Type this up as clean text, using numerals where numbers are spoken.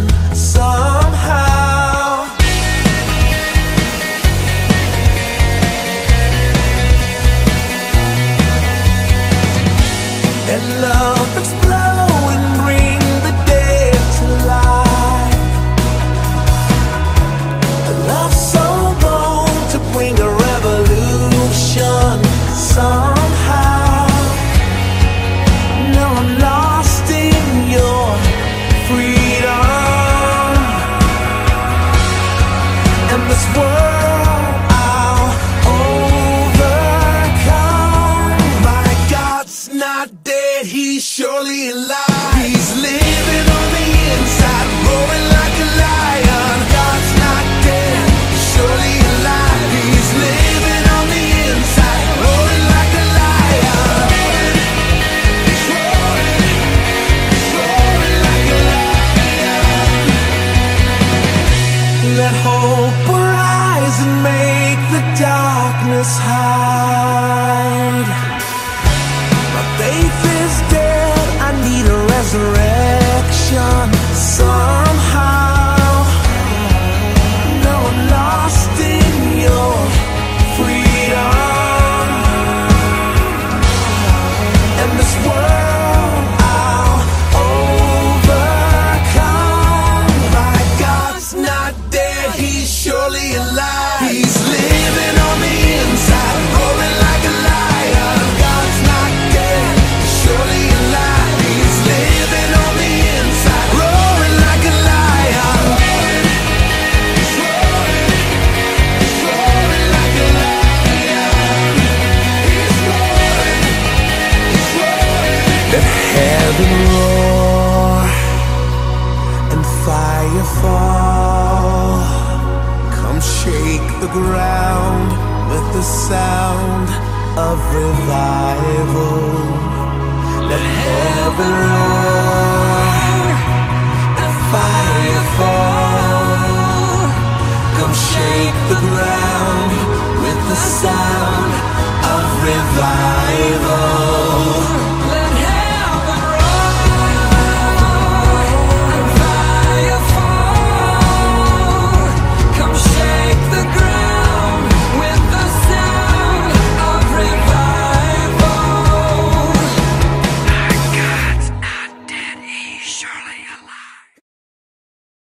somehow. And love explode and bring the dead to life. A love so bold to bring a revolution somehow. Now I'm lost in your freedom, and this world I'll overcome. My God's not dead, he's surely alive. He's living on the inside, roaring like a lion. God's not dead, surely alive. He's living on the inside, roaring like a lion. He's roaring like a lion. Let hope arise and make the darkness hide. My faith is dead, I need a resurrection somehow. Now I'm lost in your freedom, and this world I'll overcome. My God's not dead, he's surely alive. He's living on the inside, roaring like a lion. God's not dead, surely alive. He's living on the inside, roaring like a lion. He's roaring like a lion. He's roaring. Let heaven roar and fire fall. Come shake the ground with the sound of revival.